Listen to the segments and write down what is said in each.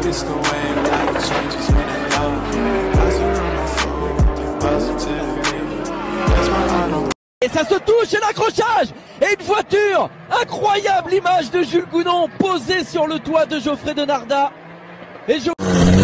it's the way life changes when it love. I surround my soul with positivity. That's my heart. Et ça se touche et l'accrochage. Et une voiture. Incroyable image de Jules Gounon posée sur le toit de Geoffrey Denardat. Et je...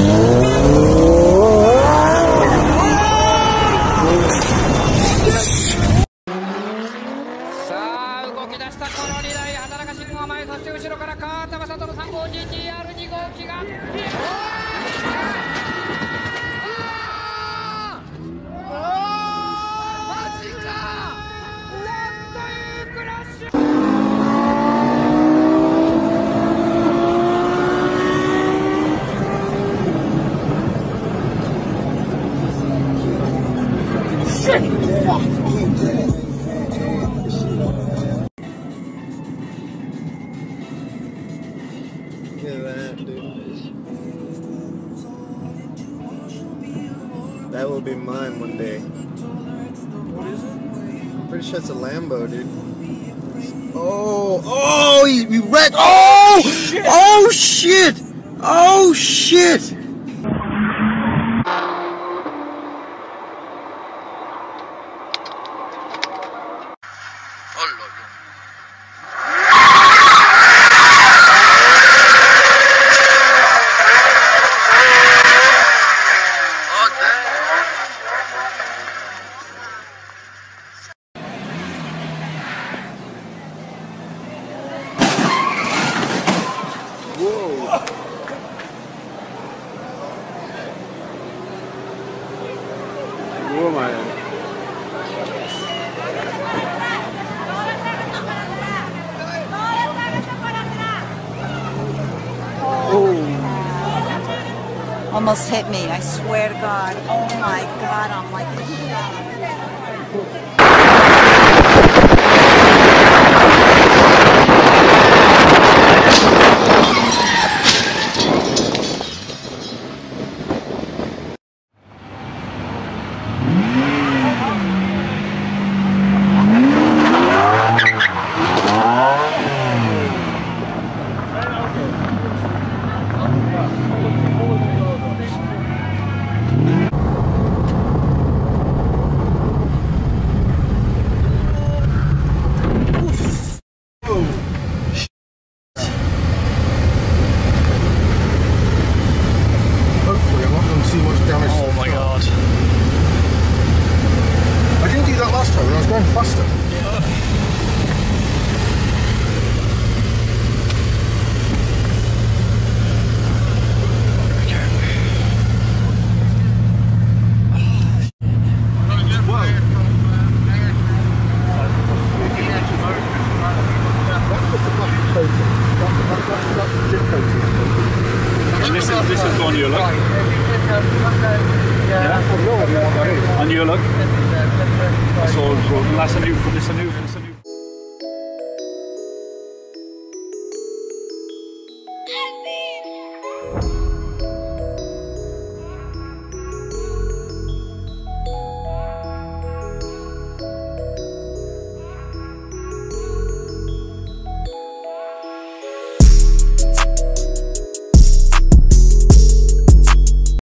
That will be mine one day. What is it? I'm pretty sure it's a Lambo, dude. Oh, he wrecked. Oh, shit. Oh shit! Oh shit! Who am I? Almost hit me, I swear to God. Oh my God, I'm like a I was going faster. This is on your look. Yeah? On your look. That's all. That's a new.